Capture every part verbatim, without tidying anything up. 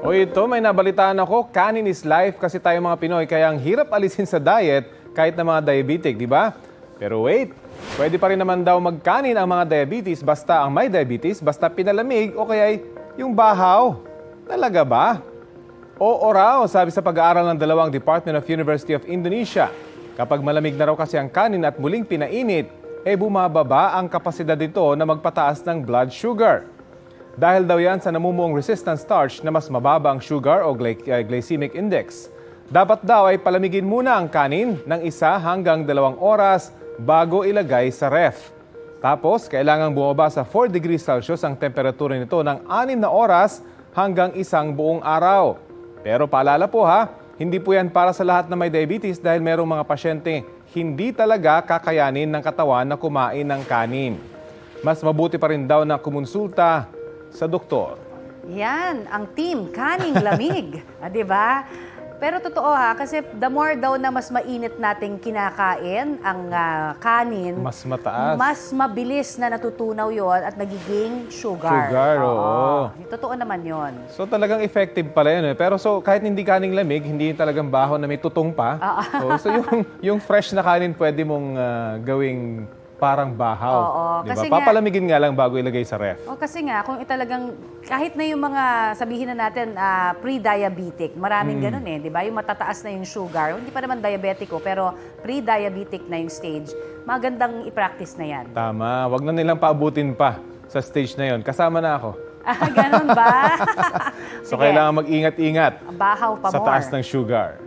O ito, may nabalitaan ako, kanin is life kasi tayo mga Pinoy, kaya ang hirap alisin sa diet kahit na mga diabetic, di ba? Pero wait, pwede pa rin naman daw magkanin ang mga diabetes basta ang may diabetes, basta pinalamig o kaya yung bahaw. Talaga ba? Oo raw, sabi sa pag-aaral ng dalawang Department of University of Indonesia. Kapag malamig na raw kasi ang kanin at muling pinainit, eh bumababa ang kapasidad nito na magpataas ng blood sugar. Dahil daw yan sa namumuong resistant starch na mas mababa ang sugar o gly- uh, glycemic index. Dapat daw ay palamigin muna ang kanin ng isa hanggang dalawang oras bago ilagay sa ref. Tapos, kailangang bumaba sa four degrees Celsius ang temperatura nito ng anim na oras hanggang isang buong araw. Pero paalala po ha, hindi po yan para sa lahat na may diabetes dahil merong mga pasyente hindi talaga kakayanin ng katawan na kumain ng kanin. Mas mabuti pa rin daw na kumonsulta sa doktor. Yan, ang team, kaning lamig. ah, di ba? Pero totoo ha, kasi the more daw na mas mainit nating kinakain ang uh, kanin, Mas mataas. mas mabilis na natutunaw yon at nagiging sugar. Sugar, oo. Totoo naman yon. So talagang effective pala yun eh. Pero so kahit hindi kaning lamig, hindi talagang baho na may tutong pa. Oh, so yung, yung fresh na kanin pwede mong uh, gawing parang bahaw. Oo, diba? kasi Papalamigin nga lang bago ilagay sa ref. O kasi nga, kung talagang, kahit na yung mga, sabihin na natin, uh, pre-diabetic, maraming mm. ganun eh, di ba? Yung matataas na yung sugar, hindi pa naman diabetico, pero pre-diabetic na yung stage, magandang i-practice na yan. Tama, wag na nilang paabutin pa sa stage na yon. Kasama na ako. Ah, ganun ba? So kailangan mag-ingat-ingat bahaw pa sa more. taas ng sugar.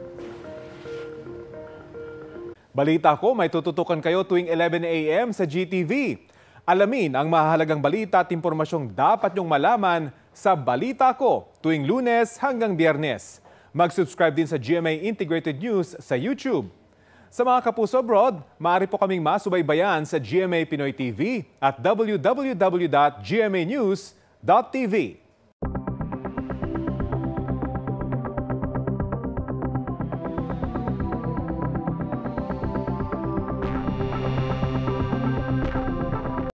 Balita ko, may tututukan kayo tuwing eleven a m sa G T V. Alamin ang mahalagang balita at impormasyong dapat nyong malaman sa Balita Ko tuwing Lunes hanggang Biyernes. Mag-subscribe din sa G M A Integrated News sa YouTube. Sa mga kapuso abroad, maaari po kaming masubaybayan sa G M A Pinoy T V at w w w dot g m a news dot t v.